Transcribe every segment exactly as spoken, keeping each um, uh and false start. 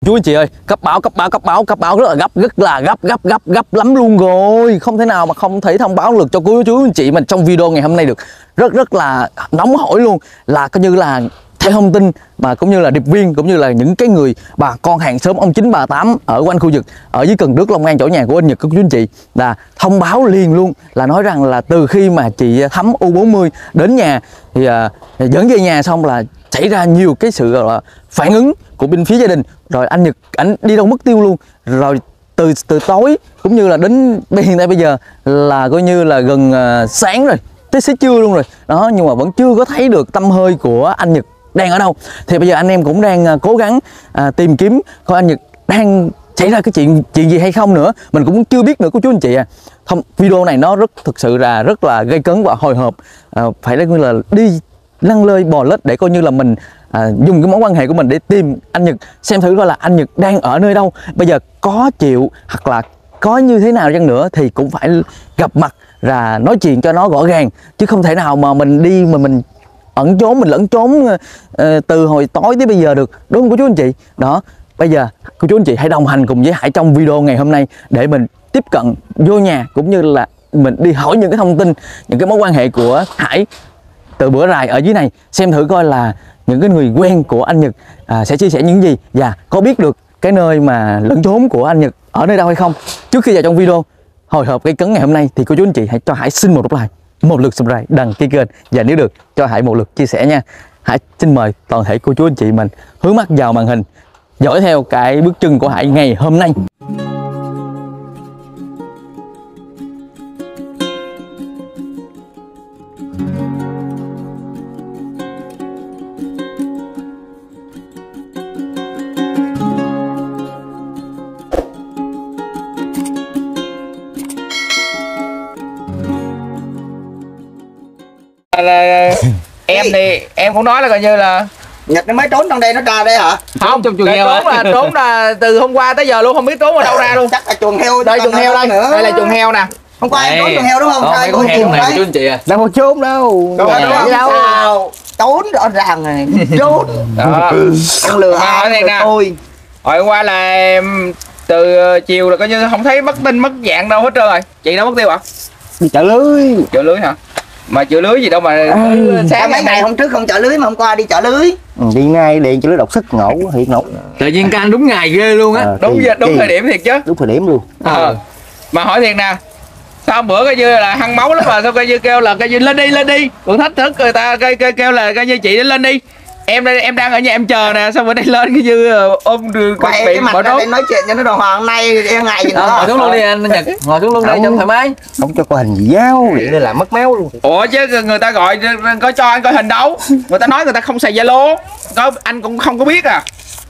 Chú anh chị ơi, cấp báo cấp báo cấp báo cấp báo rất là gấp, rất là gấp gấp gấp gấp lắm luôn rồi. Không thể nào mà không thể thông báo được cho cô chú anh chị mình trong video ngày hôm nay được. Rất rất là nóng hổi luôn, là coi như là theo thông tin mà cũng như là điệp viên cũng như là những cái người bà con hàng xóm ông chín bà tám ở quanh khu vực ở dưới Cần Đước Long An chỗ nhà của anh Nhật các chú anh chị là thông báo liền luôn, là nói rằng là từ khi mà chị Thắm U bốn mươi đến nhà thì à, dẫn về nhà xong là xảy ra nhiều cái sự là phản ứng của bên phía gia đình, rồi anh Nhật ảnh đi đâu mất tiêu luôn, rồi từ từ tối cũng như là đến hiện tại bây giờ là coi như là gần uh, sáng rồi, tới xế trưa luôn rồi đó, nhưng mà vẫn chưa có thấy được tăm hơi của anh Nhật đang ở đâu. Thì bây giờ anh em cũng đang uh, cố gắng uh, tìm kiếm coi anh Nhật đang xảy ra cái chuyện chuyện gì hay không nữa, mình cũng chưa biết nữa cô chú anh chị à. Không, video này nó rất thực sự là rất là gây cấn và hồi hộp, uh, phải nói là đi lăn lơi bò lết để coi như là mình à, dùng cái mối quan hệ của mình để tìm anh Nhật, xem thử coi là anh Nhật đang ở nơi đâu. Bây giờ có chịu hoặc là có như thế nào chăng nữa thì cũng phải gặp mặt và nói chuyện cho nó rõ ràng, chứ không thể nào mà mình đi mà mình ẩn trốn, mình lẫn trốn uh, từ hồi tối tới bây giờ được, đúng không cô chú anh chị? Đó, bây giờ cô chú anh chị hãy đồng hành cùng với Hải trong video ngày hôm nay để mình tiếp cận vô nhà cũng như là mình đi hỏi những cái thông tin, những cái mối quan hệ của Hải từ bữa rày ở dưới này, xem thử coi là những cái người quen của anh Nhật à, sẽ chia sẻ những gì và có biết được cái nơi mà lẫn trốn của anh Nhật ở nơi đâu hay không. Trước khi vào trong video hồi hộp gây cấn ngày hôm nay thì cô chú anh chị hãy cho Hải xin một nút like, một lượt subscribe, đăng ký kênh và nếu được cho Hải một lượt chia sẻ nha. Hải xin mời toàn thể cô chú anh chị mình hướng mắt vào màn hình, dõi theo cái bước chân của Hải ngày hôm nay. Là em thì em cũng nói là coi như là Nhật nó mới trốn trong đây, nó ra đây hả? Không, trong chuồng heo trốn là trốn là từ hôm qua tới giờ luôn, không biết trốn ở đâu ra luôn. Chắc là chuồng heo. Đây chuồng heo đây, nữa. đây là chuồng heo nè. Không có ai trốn chuồng heo đúng không? Có mấy con heo này chú anh chị à. Đâu có trốn đâu. Đâu có đâu. Trốn rõ ràng này, trốn. Đó. Em lừa ai tôi. Hồi qua là em từ chiều là coi như không thấy mất tin mất dạng đâu hết trơn rồi. Chị đâu mất tiêu hả? Đi chợ lưới. Chợ lưới hả? Mà chợ lưới gì đâu mà ừ. Sáng mấy ngày hôm trước không chợ lưới mà hôm qua đi chợ lưới. Ừ, đi ngay điện chợ lưới độc sức ngộ hiện ngộ. Tự nhiên can đúng ngày ghê luôn á. À, đúng đúng thời điểm thiệt chứ. Đúng thời điểm luôn. À. Mà hỏi thiệt nè, sao bữa coi như là hăng máu lắm mà sao coi như kêu là coi như lên đi lên đi, còn thách thức người ta kêu, kêu, kêu là coi như chị lên đi. Em đây em đang ở nhà em chờ nè, sao bữa nay lên cái như ôm quay cái mặt ra nói chuyện cho nó đồ hoàng nay em ngày gì nữa. Ngồi xuống luôn đi anh Nhật, ngồi xuống luôn đây cho thoải mái. Không cho coi hình gì giáo, vậy nên là mất méo luôn. Ủa chứ người ta gọi có cho anh coi hình đâu, người ta nói người ta không xài Zalo, có anh cũng không có biết à.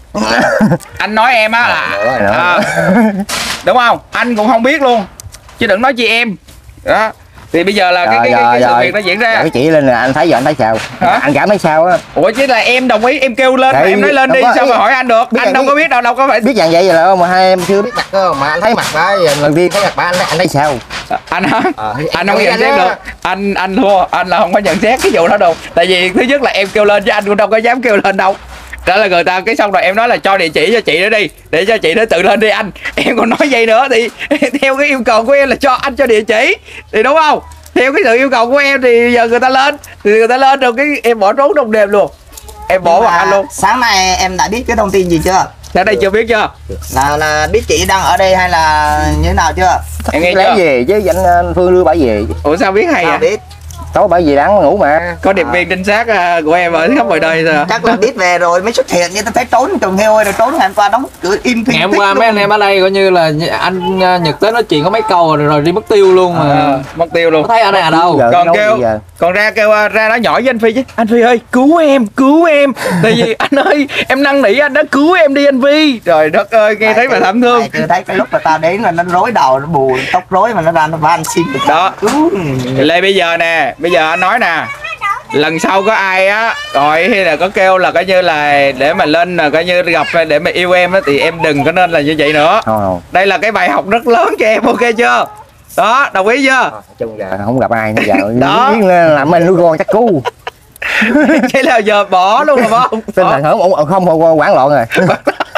Anh nói em á là à, đúng không, anh cũng không biết luôn chứ đừng nói chị em đó. Thì bây giờ là cái cái, cái, cái sự việc nó diễn ra. Cái chị lên là anh thấy giờ anh thấy sao? Hả? Anh cảm thấy sao á? Ủa chứ là em đồng ý, em kêu lên mà em nói lên đi, sao mà hỏi anh được? Anh đâu có biết đâu, đâu có phải biết dạng vậy rồi mà hai em chưa biết mặt cơ, mà anh thấy mặt bà lần tiên thấy mặt bà anh anh thấy sao? Anh hả? À, anh không có nhận xét được. Anh anh thua, anh là không có nhận xét cái vụ đó đâu. Tại vì thứ nhất là em kêu lên chứ anh cũng đâu có dám kêu lên đâu. Đó là người ta cái xong rồi em nói là cho địa chỉ cho chị đó đi, để cho chị nó tự lên đi anh. Em còn nói vậy nữa thì theo cái yêu cầu của em là cho anh cho địa chỉ thì đúng không? Theo cái sự yêu cầu của em thì giờ người ta lên thì người ta lên rồi cái em bỏ trốn trong đêm luôn, em bỏ mặt anh luôn. Sáng nay em đã biết cái thông tin gì chưa? Sáng nay chưa biết chưa? Là là biết chị đang ở đây hay là như thế nào chưa? Em nghe chưa? Về chứ anh Phương đưa bà về. Ủa sao biết hay sao à? Biết. Tối bà về đáng ngủ mà. Có điệp viên trinh sát của em ở khắp mọi nơi rồi. Chắc là biết về rồi mới xuất hiện, như tôi thấy trốn trồng heo rồi trốn ngày hôm qua đóng cửa im phim. Ngày hôm qua mấy anh em ở đây coi như là anh Nhật tới nói chuyện có mấy câu rồi, rồi đi mất tiêu luôn mà. À, mất tiêu luôn. Có thấy ở đây ở đâu? Giờ còn kêu còn ra kêu ra nói nhỏ với anh Phi chứ. Anh Phi ơi cứu em, cứu em. Tại vì anh ơi em năn nỉ anh đó cứu em đi anh Phi. Trời đất ơi nghe thấy mà thảm thương. Chưa thấy cái lúc mà tao đến là nó rối đầu, nó bù tóc rối mà nó ra nó van xin được đó. Lê bây giờ nè, bây giờ anh nói nè, lần sau có ai á gọi hay là có kêu là coi như là để mà lên là coi như gặp để mà yêu em á thì em đừng có nên là như vậy nữa. Không. Đây là cái bài học rất lớn cho em, ok chưa? Đó, đồng ý chưa? Chung giờ không gặp ai nữa giờ. Đó. Làm mình nuôi con chắc cu. Thế là giờ bỏ luôn rồi không? Tinh thần không không không quảng loạn rồi.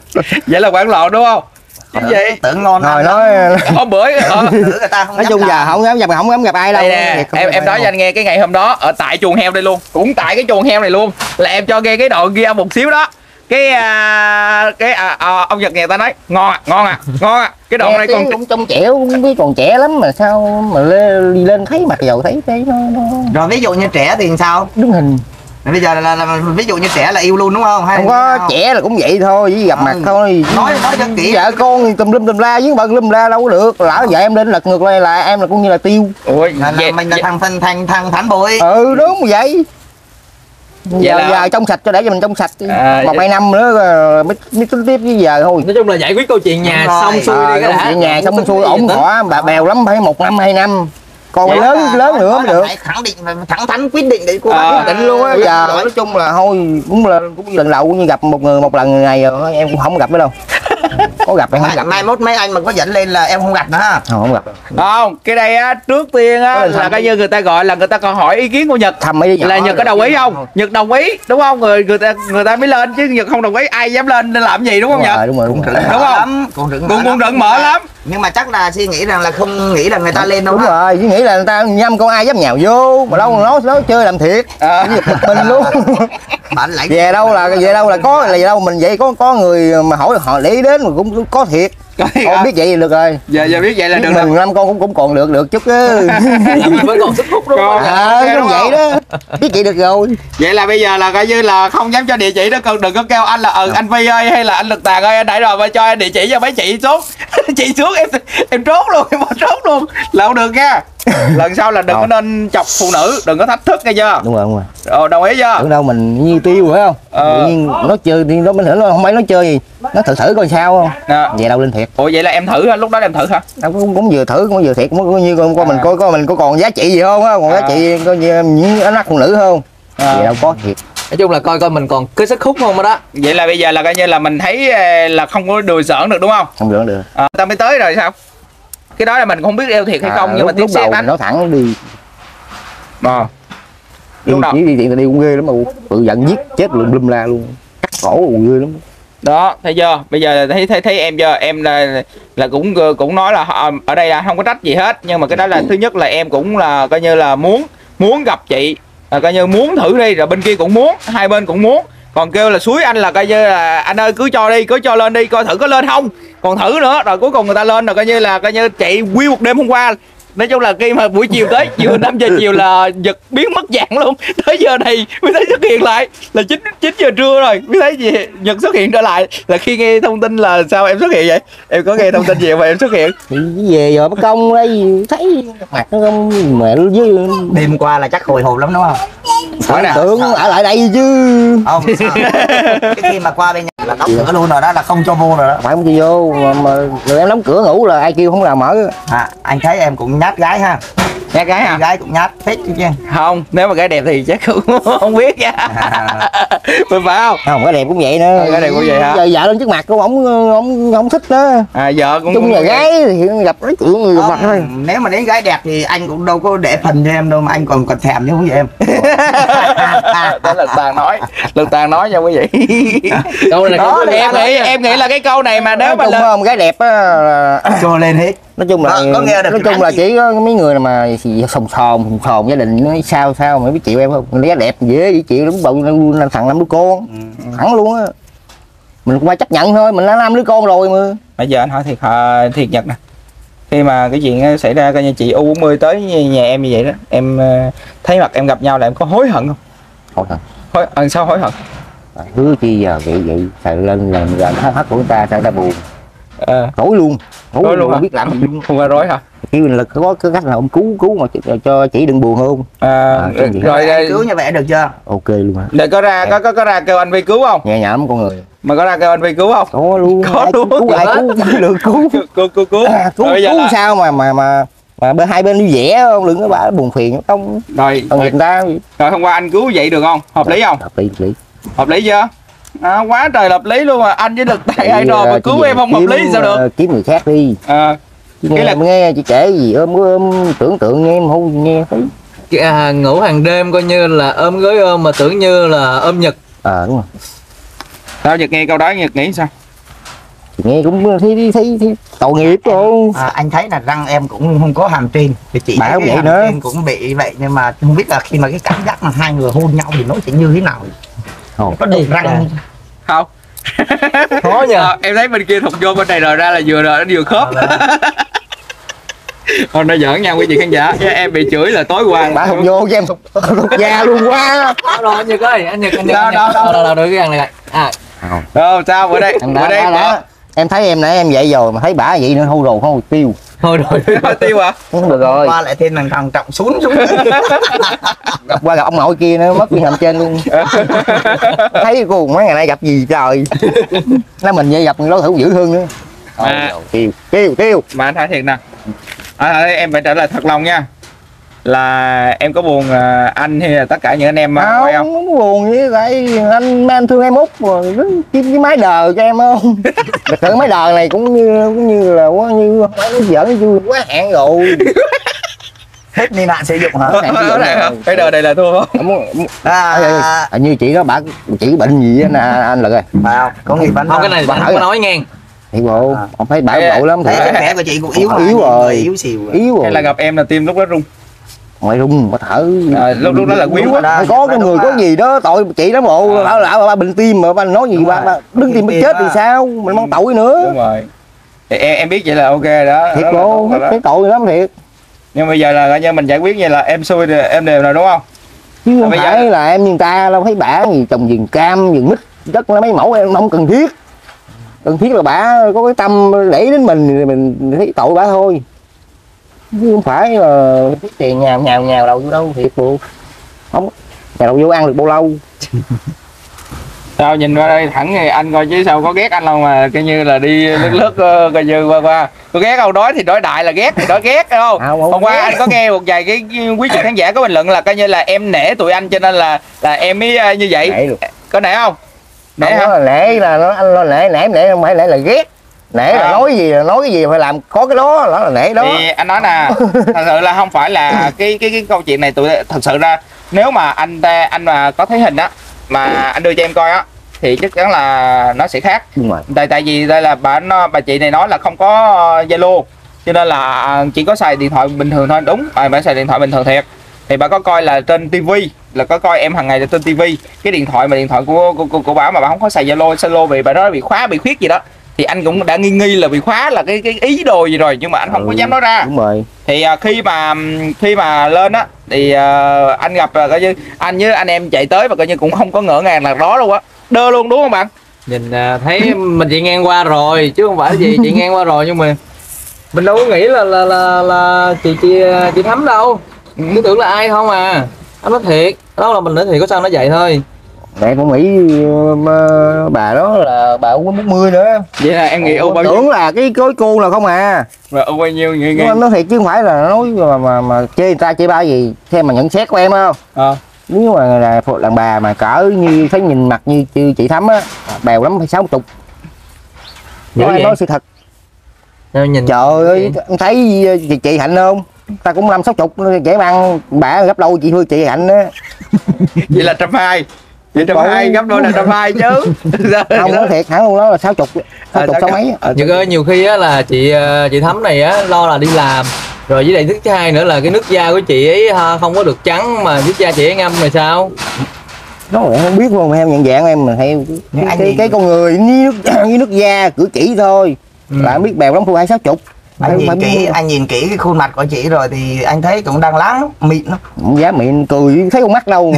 Vậy là quảng lộn đúng không? Chứ gì? Tưởng ngon Rồi lắm. nói Hôm bữa ờ, Tưởng người ta không nói dám chung làm. giờ không dám gặp không dám gặp ai đâu. đây nè, Thiệt không em gặp em ai nói đâu. cho anh nghe cái ngày hôm đó ở tại chuồng heo đây luôn, cũng tại cái chuồng heo này luôn, là em cho nghe cái đoạn ghi âm một xíu đó. Cái à, cái à, à, ông Nhật nghe ta nói ngon à, ngon à, ngon à. Cái đoạn Nghe này tiếng còn cũng trông trẻ cũng biết còn trẻ lắm mà sao mà lên, đi lên thấy mặc dầu thấy thấy nó, nó Rồi ví dụ như trẻ thì sao? đứng hình. Bây giờ là, là, là ví dụ như trẻ là yêu luôn đúng không? Hay Không như có nào? trẻ là cũng vậy thôi, chỉ gặp Ừ. mặt thôi. Nói nói cho kỹ. Vợ con thì tùm lum tùm la với bận lum la đâu có được. Lỡ vợ em lên lật ngược lại là em là cũng như là tiêu. ôi Là, là vậy, mình là vậy, thằng thằng thằng thằng phản bội. Ừ đúng vậy. Giờ, là- giờ trong sạch cho để cho mình trong sạch À, một vậy- hai năm nữa rồi mới mới tính tiếp với giờ thôi. Nói chung là giải quyết câu chuyện nhà Đúng rồi. xong xuôi À, đi cái công đã. chuyện nhà xong xuôi ổn thỏa bà bèo lắm phải một năm hai năm còn Nói lớn là- lớn nói- nữa nói mới là được. phải khẳng định và thẳng thắn quyết định để cô À, bác Quyết định luôn á. quyết Giờ định rồi. nói chung là thôi cũng là cũng lần đầu như gặp một người một lần này rồi em cũng không gặp nữa đâu. Có gặp hay không mai, gặp mai mốt mấy anh mà có dẫn lên là em không gặp nữa ha. không, không gặp không, cái đây á trước tiên á Có lần là thăm coi như người ta gọi là người ta còn hỏi ý kiến của Nhật. thăm mấy đứa nhỏ Là Nhật có đồng ý rồi. không? Nhật đồng ý đúng không? Người người ta người ta mới lên chứ Nhật không đồng ý ai dám lên nên làm gì đúng không Đúng Nhật? rồi, đúng rồi đúng rồi Rừng Đúng mở không? lắm, còn rừng Cũng cũng đừng mở lắm. Nhưng mà chắc là suy nghĩ rằng là không nghĩ là người ta lên đâu đúng ha. rồi chứ nghĩ là người ta nhâm con ai dám nhào vô mà đâu nói nói chơi làm thiệt À. cái giật mình luôn. Bản lãnh. Về đâu là về đâu là có là về đâu mình vậy có có người mà hỏi họ để ý đến mà cũng có thiệt. Thôi biết vậy là được rồi. Giờ giờ biết vậy là Biết được rồi. mình năm con cũng cũng còn được được chút á. Là mình vẫn còn sức hút đúng không? Còn- Ờ ok, cũng đúng vậy không? đó. Biết vậy được rồi. Vậy là bây giờ là coi như là không dám cho địa chỉ đó, cần đừng có kêu anh là ừ anh Phi ơi hay là anh Lực Tàn ơi anh đẩy rồi mà cho em địa chỉ cho mấy chị xuống. Chị xuống em em trốn luôn, em bỏ trốn luôn là không được nha. Lần sau là đừng có Không. nên chọc phụ nữ, đừng có thách thức nghe chưa? Đúng rồi đúng rồi. Ờ, đồng ý chưa? Tưởng đâu mình như tiêu phải không? Ờ. Tự nhiên nó chơi thì nó mình thử nó không phải nó chơi gì. Nó thử thử coi sao không? Nè. Về đâu lên thiệt. Ủa vậy là em thử hả? Lúc đó em thử hả? Đâu cũng, cũng vừa thử cũng vừa thiệt cũng coi như coi, coi mình coi coi mình có còn giá trị gì không á, còn À. giá trị coi như những ánh mắt phụ nữ không? À. Về đâu có thiệt. Nói chung là coi coi mình còn cái sức hút không đó. đó. Vậy là bây giờ là coi như là mình thấy ờ, là không có đùa giỡn được đúng không? Không được được. À, ta mới tới rồi sao? Cái đó là mình không biết đeo thiệt hay không À, nhưng mà lúc, tiếp lúc xe đầu anh. mình nói thẳng đi. Ờ. Đi Lúc đầu. chỉ đi tiện đi cũng ghê lắm mà tự giận giết chết lum lum la luôn. Cắt cổ ghê lắm. Đó thấy chưa, bây giờ thấy thấy thấy em chưa, em là là cũng cũng nói là họ- ở đây là không có trách gì hết, nhưng mà cái đó là thứ nhất là em cũng là coi như là muốn muốn gặp chị, là coi như muốn thử đi, rồi bên kia cũng muốn, hai bên cũng muốn, còn kêu là suối anh là coi như là anh ơi cứ cho đi, cứ cho lên đi coi thử có lên không, còn thử nữa, rồi cuối cùng người ta lên rồi coi như là coi như chị nguyên một đêm hôm qua. Nói chung là khi mà buổi chiều tới chiều năm giờ chiều là giật biến mất dạng luôn, tới giờ này mới thấy xuất hiện lại là chín chín giờ trưa rồi mới thấy gì Nhật xuất hiện trở lại, là khi nghe thông tin là sao em xuất hiện vậy, em có nghe thông tin gì mà em xuất hiện? Thì về rồi mất công đây thấy mặt nó không mẹ nó với Đêm qua là chắc hồi hộp lắm đúng không? Hỏi nè. tưởng ở lại đây chứ. Không sao. Cái khi mà qua bên nhà là đóng cửa luôn rồi đó, là không cho vô rồi đó. Phải không cho vô mà, mà người em đóng cửa ngủ là ai kêu không nào mở. À, anh thấy em cũng nhát gái ha. Nhát gái hả? Gái cũng nhát phết chứ chứ. Không, nếu mà gái đẹp thì chắc cũng không biết nha. Phải phải không? Không cái đẹp cũng vậy nữa. Cái đẹp cũng vậy hả? Giờ vợ lên trước mặt cũng không không không thích đó. À vợ cũng Chung cũng là gái thì gặp nói chuyện người gặp mặt thôi. Không, nếu mà đến gái đẹp thì anh cũng đâu có để phần cho em đâu mà anh còn còn thèm chứ không vậy em. Đó là Tàn nói, Lực Tàn nói nha quý vị. Câu này là Đó, câu là em nghĩ em nghĩ là cái câu này mà nếu mà Nói chung lên không gái đẹp á là Cho lên hết. nói chung là Có- có nghe được nói cái chung là anh chỉ có mấy người mà gì sồn sồn sồn sồn gia đình nói sao sao mà biết chịu em không, người gái đẹp dễ bị chịu lắm bầu là thằng năm đứa con thẳng luôn á, mình cũng phải chấp nhận thôi, mình đã năm đứa con rồi mà. bây giờ anh hỏi thiệt hả, thiệt Nhật nè, khi mà cái chuyện xảy ra coi như chị U bốn mươi tới nhà em như vậy đó, em ờ, thấy mặt em gặp nhau là em có hối hận không? Thôi thôi Hối ờ, sao hối hận? à, hứa chi giờ vậy vậy xài lên lần lần hết hết của người ta sao người ta buồn Ờ, rối luôn rối Rối luôn luôn hả? không biết làm gì luôn. không qua rối hả? Kêu là có cái cách nào ông cứu cứu mà cho- cho chị đừng buồn không. À, À, cái gì? rồi Anh rồi cứu như vậy được chưa? Ok luôn hả, để có ra có có có ra kêu anh Vi cứu không? nhẹ nhõm con người Mà có ra kêu anh Vi cứu không? có luôn Có ai luôn. cứu ai cứu được cứu Cứu cứu cứu. à, cứu, Rồi bây giờ cứu là- sao mà mà mà mà bên hai bên đi vẽ không đừng có bà buồn phiền không Rồi, còn rồi, người ta rồi hôm qua anh cứu vậy được không? Hợp lý không? hợp lý hợp lý Hợp lý chưa? À, quá trời hợp lý luôn mà anh với Lực Tài hai rồi mà cứu em không hợp lý thì sao được? ờ, kiếm người khác đi À, chứ Cái nghe, là- nghe chị kể gì ôm ôm tưởng tượng nghe em không nghe thấy À, ngủ hàng đêm coi như là ôm gối ôm mà tưởng như là ôm Nhật. ờ đúng rồi sao Nhật nghe câu đó Nhật nghĩ sao? nghe cũng thấy thấy, thấy tội nghiệp luôn. À, anh thấy là răng em cũng không có hàm trên thì chị Bảo thấy cái vậy hàm nữa. trên cũng bị vậy, nhưng mà không biết là khi mà cái cảm giác mà hai người hôn nhau thì nó sẽ như thế nào. Ồ. Có được răng Không. Khó nhờ. Ờ, em thấy bên kia thục vô bên này rồi ra là vừa rồi nó vừa khớp. Thôi nó giỡn nhau quý vị khán giả. Chứ em bị chửi là tối qua. Bà không vô cho em thục thục da luôn quá. Đâu rồi anh Nhật ơi, anh Nhật anh Nhật. Đâu, anh Nhật. đâu, đâu. đâu đâu đâu được cái ăn này. À, Không. Ờ, sao bữa đây? Em Bữa đã, đây đã, đã. Em thấy em nãy em vậy rồi mà thấy bả vậy nữa hô đồ không tiêu. thôi rồi. bỏ tiêu à? Không được rồi. qua lại thêm thằng thằng trọng xuống xuống. Gặp qua gặp ông nội kia nó mất cái hàm trên luôn. Thấy cô mấy ngày nay gặp gì trời. Nói mình vậy gặp đối thủ dữ hơn nữa. À. Ôi, tiêu tiêu tiêu. Mà anh thấy thiệt nè. À, em phải trả lời thật lòng nha. Là em có buồn à, anh hay là tất cả những anh em à, quay Không, không? không buồn với lại anh anh thương em út rồi cái, cái máy đờ cho em không. Thật sự máy đờ này cũng như cũng như là quá như không phải nó giỡn vui quá hạn rồi. Hết niên hạn sử dụng hả? Hết hạn sử dụng Ở đây hả? Cái đời này là thua không? Không muốn- muốn- À, à, như chị đó bà chị bệnh gì á nè anh Lực ơi. phải không? Có nghiệp bánh Không, cái này Bà anh hỏi không có à? nói nghe. Thì bộ À. ông thấy bà Ê, bộ lắm thấy thì sức khỏe của chị cũng yếu mà, Yếu nhìn rồi. người yếu xìu rồi. yếu Hay rồi. là gặp em là tim lúc đó rung? Ngoài rung bà thở. À, lúc lúc đó là quý Đúng quá. rồi đó. Phải có cái Đúng người rồi. có gì đó tội chị đó bộ À. lão lão ba bệnh tim mà ba nói gì Đúng ba, rồi. ba đứng tim Tim bị chết thì á. sao mình mong tội nữa. Đúng rồi. Thì em em biết vậy là ok đó. Thiệt đó là bộ tốt rồi đó. thấy tội lắm thiệt. Nhưng bây giờ là coi như mình giải quyết vậy là em xui thì em đều rồi đúng không? Chứ không bây giờ- phải là em như người ta đâu thấy bả gì trồng vườn cam vườn mít rất là mấy mẫu em không cần thiết. Cần thiết là bả có cái tâm để đến mình thì mình thấy tội bả thôi. Chứ không phải là cái tiền nhào nhào nhào đầu vô đâu thiệt bộ. Không nhào đầu vô ăn được bao lâu. Sao nhìn qua đây thẳng thì anh coi chứ sao có ghét anh đâu mà coi như là đi lướt lướt ờ, coi như qua qua có ghét không, nói thì nói đại là ghét thì nói ghét đúng không? À, không Hôm qua ghét. anh có nghe một vài cái quý vị khán giả có bình luận là coi như là em nể tụi anh cho nên là là em mới ờ, như vậy. Nể được. Có nể không? Nể Không hả? có là nể là nó anh lo nể nể nể không phải nể là ghét. Nể là À. nói gì là nói cái gì phải làm có cái đó đó là nể đó. Thì anh nói nè, thật sự là không phải là cái cái cái câu chuyện này tụi thật sự ra nếu mà anh ta anh mà có thấy hình á mà anh đưa cho em coi á thì chắc chắn là nó sẽ khác. Đúng rồi. Tại tại vì đây là bà nó bà chị này nói là không có Zalo cho nên là chỉ có xài điện thoại bình thường thôi. Đúng, bà bà xài điện thoại bình thường thiệt. Thì bà có coi là trên tivi, là có coi em hàng ngày là trên tivi. Cái điện thoại mà điện thoại của của, của, của bà mà bà không có xài Zalo, Zalo vì bà nói bị khóa bị khuyết gì đó. Thì anh cũng đã nghi nghi là bị khóa là cái cái ý đồ gì rồi nhưng mà anh không có Ừ, dám nói ra. Đúng rồi. Thì à, khi mà khi mà lên á thì à, anh gặp là coi như anh với anh em chạy tới và coi như cũng không có ngỡ ngàng là đó luôn á, đơ luôn đúng không bạn? Nhìn à, thấy mình chạy ngang qua rồi chứ không phải gì chạy ngang qua rồi nhưng mà mình đâu có nghĩ là là là, là chị chị chị Thắm đâu. Cứ tưởng là ai không à. Anh nói thiệt, đó là mình nói thiệt có sao nó vậy thôi. Mẹ cũng nghĩ uh, bà đó là bà không có bốn mươi nữa. Vậy là em nghĩ ô bao nhiêu Tưởng là cái cối cô là không à. và ô bao nhiêu nghe Nhưng nghe mà nói thiệt chứ không phải là nói mà mà, mà chê người ta chê ba gì. Theo mà nhận xét của em không? ờ Nếu mà là phụ đàn bà mà cỡ như thấy nhìn mặt như chị, chị Thắm á, bèo lắm phải sáu chục. Dữ Nói, vậy? nói sự thật. Đâu nhìn Trời ơi, em thấy chị, chị Hạnh không? Ta cũng năm sáu chục dễ băng bả gấp đôi chị Hương chị Hạnh á. vậy là trăm hai vậy trăm Trời hai ơi. gấp đôi là trăm hai chứ. Không nói thiệt hẳn luôn đó là sáu chục sáu À, chục sao sáu cả- mấy. à, Nhật ơi, nhiều khi á là chị ờ, chị Thắm này á lo là đi làm rồi với lại thứ hai nữa là cái nước da của chị ấy ha, không có được trắng mà nước da chị ấy ngâm rồi sao? Đó em không biết luôn, em nhận dạng em mà theo Nhưng cái, anh cái, nhìn- cái con người với nước với nước da cử chỉ thôi. Ừ. Là em biết bèo lắm phụ hai sáu chục. Anh Phải- nhìn phải kỹ, biết- anh nhìn kỹ cái khuôn mặt của chị rồi thì anh thấy cũng đang láng lắm, mịn lắm. Không dám miệng cười thấy con mắt đâu.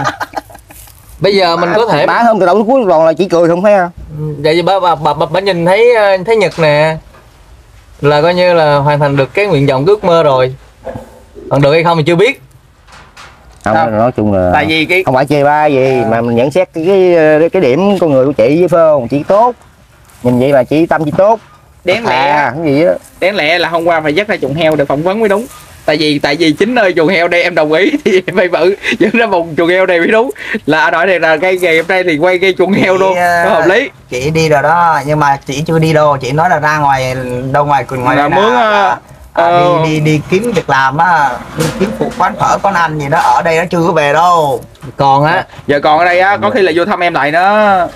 Bây giờ mình có thể bả hôm từ đầu đến cuối còn là chỉ cười không thấy không? vậy thì bà bà bà, bà, bà nhìn thấy ờ, thấy Nhật nè là coi như là hoàn thành được cái nguyện vọng ước mơ rồi. Còn được hay không thì chưa biết. Không, Sao? nói chung là tại vì cái không phải chê ba gì mà mình nhận xét cái cái, cái điểm con người của chị với phải không? Chị tốt. Nhìn vậy mà chị tâm chị tốt. đáng lẽ À cái gì á. đáng lẽ là hôm qua phải dắt ra chuồng heo để phỏng vấn mới đúng. Tại vì tại vì chính nơi chuồng heo đây em đồng ý thì phải bự dẫn ra vùng chuồng heo này mới đúng. Là anh hỏi này là cây ngày hôm nay thì quay cây chuồng heo luôn, à, có hợp lý. Chị đi rồi đó, nhưng mà chị chưa đi đâu, chị nói là ra ngoài đâu ngoài ngoài Là đây mướn, là- ờ, à, ờ, đi, đi đi kiếm việc làm á, đi kiếm phụ quán phở quán ăn gì đó, ở đây nó chưa có về đâu. Còn á Giờ còn ở đây á có khi là vô thăm em lại nữa.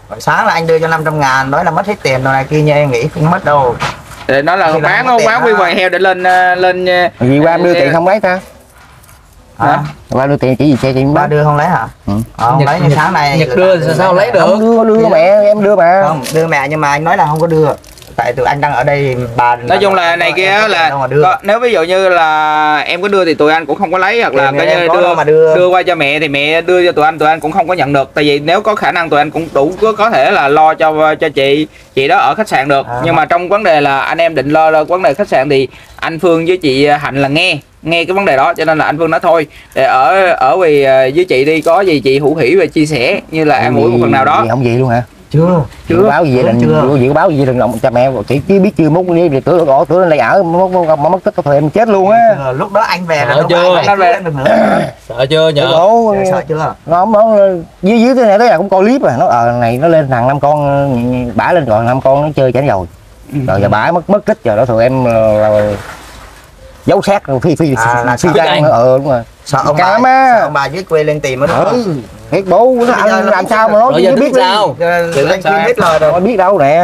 Sáng là anh đưa cho năm trăm ngàn, nói là mất hết tiền rồi này kia nha, em nghĩ không mất đâu. Để nói là Thì là bán không có bán tiền nguyên đó. quần heo để lên ờ, lên ờ, Vì qua em đưa tiền không lấy ta. Hả? Qua đưa tiền chỉ gì xe chị Ba bán. đưa không lấy hả? Ừ. Ờ, không lấy, nhưng sáng nay Nhật đưa sao, sao lấy được? Không đưa, đưa mẹ em đưa mà. Không, đưa mẹ nhưng mà anh nói là không có đưa. Tại tụi anh đang ở đây bà. nói chung là này kia em có là tiền đâu mà đưa. có, nếu ví dụ như là em có đưa thì tụi anh cũng không có lấy, hoặc là Tiền coi em như có đưa, đâu mà đưa. đưa qua cho mẹ thì mẹ đưa cho tụi anh, tụi anh cũng không có nhận được. Tại vì nếu có khả năng tụi anh cũng đủ có, có thể là lo cho cho chị chị đó ở khách sạn được. À. Nhưng mà trong vấn đề là anh em định lo, lo vấn đề khách sạn thì anh Phương với chị Hạnh là nghe nghe cái vấn đề đó, cho nên là anh Phương nói thôi để ở ở vì với chị đi, có gì chị hữu hỉ và chia sẻ như là an ủi một phần nào đó. Gì không gì luôn hả? Chưa. Chưa báo gì Vẫn định chưa. gì có báo gì đừng động cha mẹ chị chứ biết chưa mốt đi thì tưởng gõ tưởng lên đây ở mất mất mất tích có thời em chết luôn á. Ờ, lúc đó anh về là Sợ đâu chưa? có ai Nó về. về được nữa. Sợ chưa nhở? Ủa, Sợ chưa? nó nó dưới dưới thế này đấy là cũng coi clip à, nó ờ này nó lên thằng năm con bả lên rồi năm con nó chơi chảnh rồi. Rồi giờ bả mất mất tích rồi đó tụi em là, là giấu xác rồi phi phi À, là phi sợ trang ờ đúng rồi. Sợ ông Cám bà, á. sợ ông bà dưới quê lên tìm mới đúng Ừ. không? Thiệt bố nó Bây giờ ăn nó làm cũng sao mà sợ. nó Rồi giờ chưa biết biết sao. sao? Giờ Thì anh sao? chưa biết lời rồi. Nó biết đâu nè.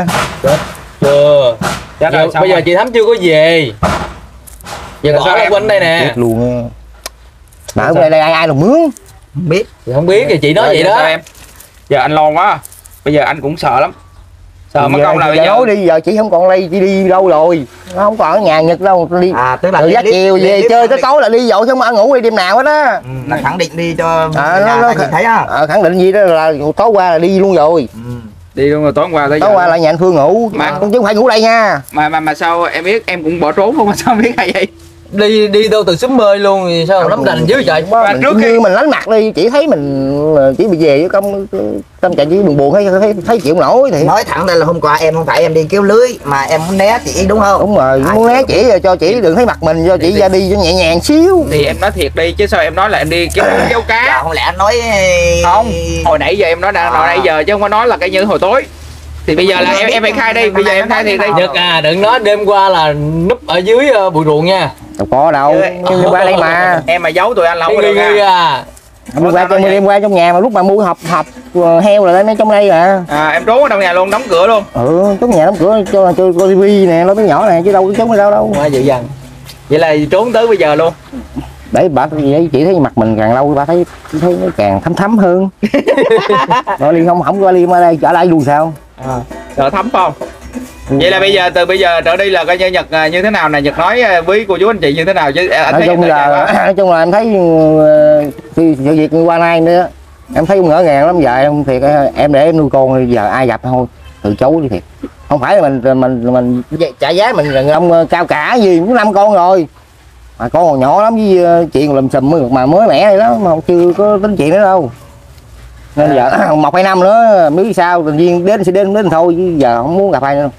Chưa. Chắc là Giờ, xong bây giờ rồi. chị Thắm chưa có về. Giờ Là gõ sao là em? quanh đây nè. Thiệt luôn á. Mà ở đây đây ai ai là mướn. Không biết. Thì không biết thì chị nói Rồi, vậy giờ sao đó. em? Giờ anh lo quá. Bây giờ anh cũng sợ lắm. Sợ mất Giờ- công là bây giờ giờ nói đi giờ chị không còn đây chị đi đâu rồi, nó không còn ở nhà Nhật đâu đi. À tức là Từ giá clip- chiều về clip chơi khẳng tới định- tối là đi dội không ăn ngủ đi đêm nào hết á. Ừ, là khẳng định đi cho À, nhà nó, nó ta nhìn thấy á. à, khẳng định gì đó là tối qua là đi luôn rồi, Ừ. đi luôn rồi, tối hôm qua tới tối giờ. qua là nhà anh Phương ngủ Mà- mà chứ không phải ngủ đây nha. mà mà mà sao em biết em cũng bỏ trốn không mà sao em biết hay vậy? Đi đi đâu từ xóm bơi luôn thì sao lắm đành dưới vậy. Mà trước trước khi- khi mình lánh mặt đi chỉ thấy mình là chỉ bị về với công tâm trạng chỉ buồn buồn thấy thấy, thấy chịu không nổi thì Nói thẳng đây là hôm qua em không phải em đi kéo lưới mà em muốn né chị đúng không? đúng rồi Ai muốn né chịu. chỉ rồi cho chỉ đừng thấy mặt mình, cho chỉ ra đi cho nhẹ nhàng xíu. Thì em nói thiệt đi chứ sao em nói là em đi kéo kéo Dạ, cá. không lẽ anh nói Không, hồi nãy giờ em nói đang À. hồi nãy giờ chứ không có nói là cái như hồi tối. Thì bây giờ là em em phải khai đi, bây giờ em khai thiệt đi. Nhật à, đừng nói đêm qua là núp ở dưới uh, bụi ruộng nha. Đâu có đâu, Chứ- nhưng đi qua đây mà Em mà giấu tụi anh là không Nghi có được nghi nha. à. đi qua trong đêm qua trong nhà mà lúc mà mua hộp hộp ờ, heo rồi lên trong đây à. À, em trốn ở trong nhà luôn, đóng cửa luôn. Ừ trong nhà đóng cửa cho cho coi tivi nè, nó bé nhỏ nè chứ đâu có trốn ở đâu đâu. Quá dữ dằn. Vậy là trốn tới bây giờ luôn. Để bà vậy chị thấy mặt mình càng lâu bà thấy thấy nó càng thấm thấm hơn. Rồi liên không không qua liên ở đây ở đây luôn sao? Sợ thấm phải không? Vậy là bây giờ từ bây giờ trở đi là coi như Nhật à, như thế nào nè, Nhật nói à, với cô chú anh chị như thế nào chứ à, anh Nói thấy chung em là là nói chung là em thấy ờ, sự sự việc qua nay nữa em thấy ngỡ ngàng lắm, giờ em thiệt em để em nuôi con thì giờ ai gặp thôi từ chối đi thiệt. Không phải là mình mình mình trả giá mình là ông cao cả gì cũng năm con rồi mà con còn nhỏ lắm với ờ, chuyện lùm xùm mới- mà mới mẻ này đó mà chưa có tính chuyện nữa đâu, nên giờ một hai năm nữa mới biết sao tự nhiên đến sẽ đến đến thôi chứ giờ không muốn gặp ai nữa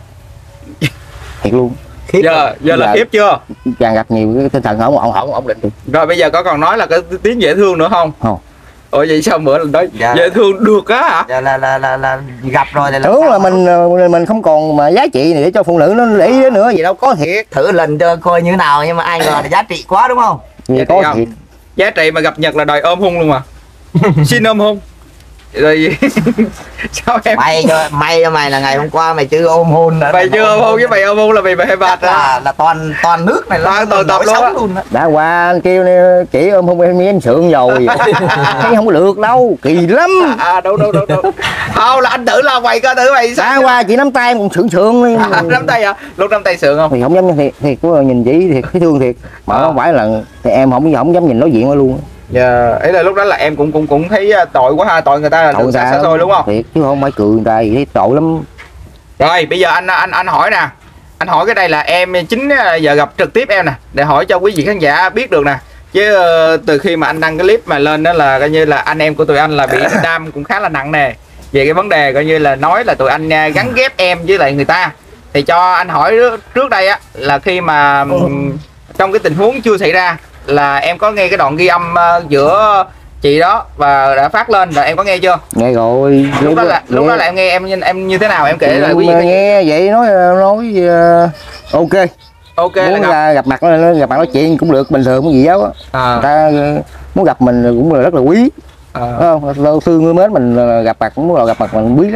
thiệt luôn. Khiếp. giờ giờ là Dạ. khiếp chưa? Càng gặp nhiều cái tinh thần không ổn ổn ổn định được. Rồi bây giờ có còn nói là cái tiếng dễ thương nữa không? Không. Ủa vậy sao bữa lần đó Dạ. dễ thương được á hả? Giờ là là là là gặp rồi thì Tưởng sao là mà mình ờ, mình không còn mà giá trị này để cho phụ nữ nó để ý đến nữa gì đâu, có thiệt. thử lần cho coi như thế nào nhưng mà ai ngờ là giá trị quá đúng không? Gì Giá trị có không? thiệt. Giá trị mà gặp Nhật là đòi ôm hôn luôn mà. Xin ôm hôn. Rồi sao em May cho may cho mày là ngày hôm qua mày chưa ôm hôn nữa. mày chưa ôm hôn với mày ôm hôn là mày mày bạt Chắc ra. là là toàn toàn nước này Toàn toàn tập nổi luôn á. sống luôn á. Đã qua anh kêu nè, chỉ ôm hôn em em sượng rồi thấy không có được đâu, kỳ lắm. À đâu đâu đâu đâu. Không là anh thử là mày coi thử mày Đã sao. qua chị nắm tay em còn sượng sượng đi. À, nắm tay à? Lúc nắm tay sượng không? Thì không dám thiệt thiệt có nhìn chị thiệt thấy thương thiệt mà À. không phải là thì em không không dám nhìn nói chuyện với luôn. Dạ, ấy là lúc đó là em cũng cũng cũng thấy à, tội quá ha, tội người ta là Tội đường xa ta xa xôi đúng không? thiệt chứ không phải cười người ta gì thấy tội lắm. Rồi bây giờ anh anh anh hỏi nè, anh hỏi cái đây là em chính à, giờ gặp trực tiếp em nè để hỏi cho quý vị khán giả biết được nè, chứ ờ, từ khi mà anh đăng cái clip mà lên đó là coi như là anh em của tụi anh là bị đam cũng khá là nặng nè về cái vấn đề coi như là nói là tụi anh à, gắn ghép em với lại người ta. Thì cho anh hỏi trước- trước đây á là khi mà ừm, trong cái tình huống chưa xảy ra là em có nghe cái đoạn ghi âm ờ, giữa chị đó và đã phát lên là em có nghe chưa? Nghe rồi Lúc đó là lúc nghe. đó là em nghe em em như thế nào em kể lại quý Mà vị. nghe vậy nói nói uh, ok Ok là muốn gặp. ra gặp mặt nó gặp mặt nói chuyện cũng được bình thường không gì đó người À, ta ờ, muốn gặp mình cũng là rất là quý à, phải không? Lâu thương người mến mình ờ, gặp mặt cũng là gặp mặt mình quý lắm.